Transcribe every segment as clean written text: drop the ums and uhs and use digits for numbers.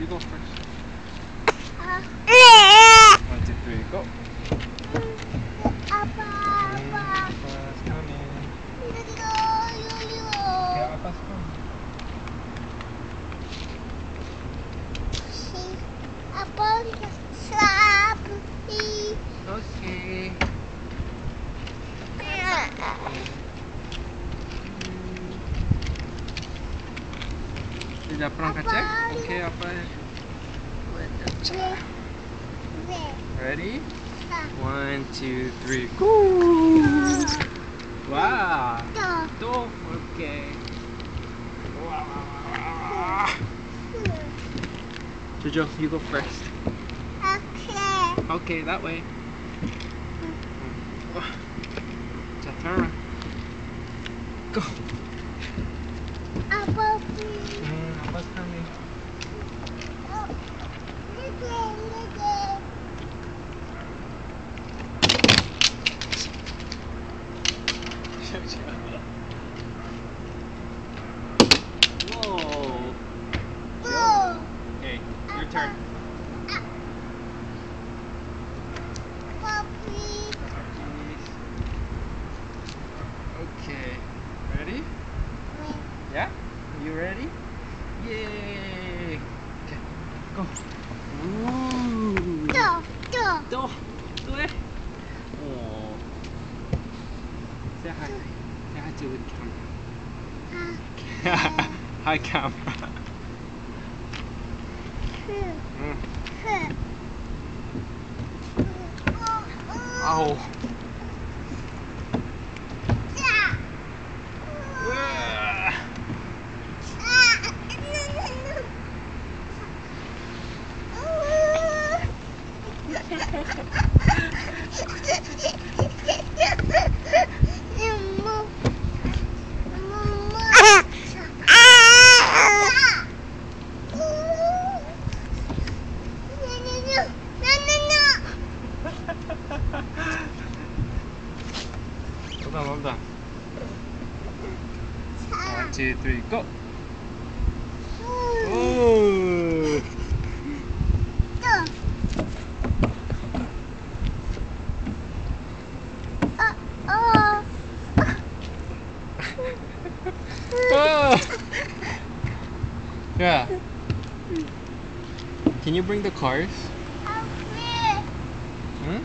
You go first. Uh, 1, 2, 3, go. Apa, apa. Appa's coming. Yo. Okay, Appa's coming. Si apa sabi? Okay. Did Appa check? Okay, Appa. Ready? 1, 2, 3, go! Wow! Go! Okay. Wow. Jojo, you go first. Okay. Okay, that way. 자, turn around. Go! Apa? Appa's coming. Whoa! Okay, your turn. Okay, ready? Yeah? You ready? Yay! Okay, go. Ooh! 또 해? 어. Say hi. Say hi to the camera. Hi, camera. Ow. Well done. 1, 2, 3, go. Ooh. Oh. Yeah. Can you bring the cars? Hmm?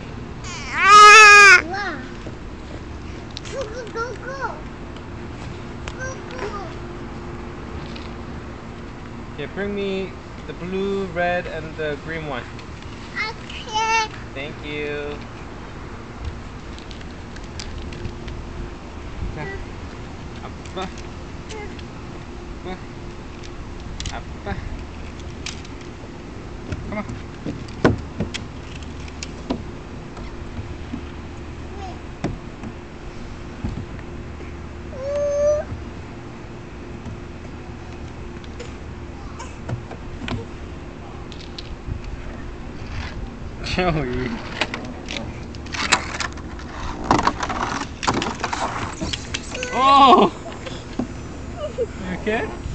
Okay, bring me the blue, red, and the green one. Okay. Thank you. Appa. Appa. Appa. Come on. Joey. Oh! You okay?